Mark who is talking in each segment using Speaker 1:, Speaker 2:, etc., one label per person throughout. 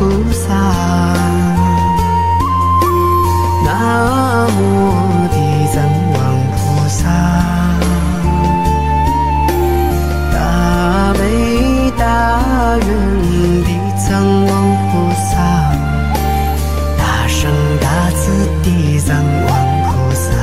Speaker 1: 菩萨，南无地藏王菩萨，大悲大愿地藏王菩萨，大圣大慈地藏王菩萨。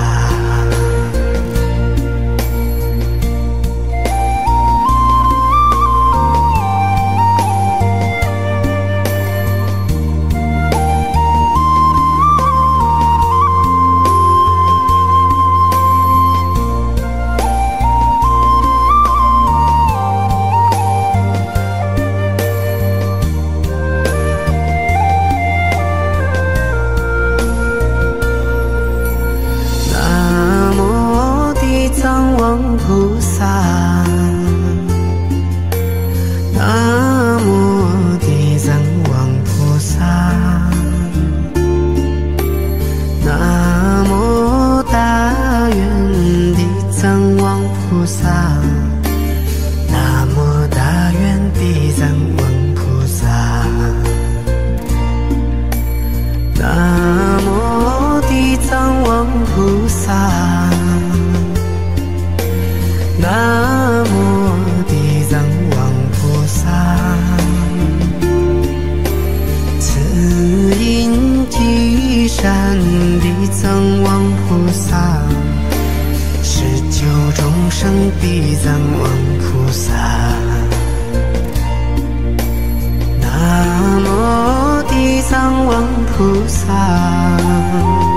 Speaker 1: 菩萨，南无地藏王菩萨，南无大愿地藏王菩萨，南无大愿地藏王菩萨，南无地藏王菩萨。南无地藏王菩萨，慈音积善地藏王菩萨，施救众生地藏王菩萨，南无地藏王菩萨。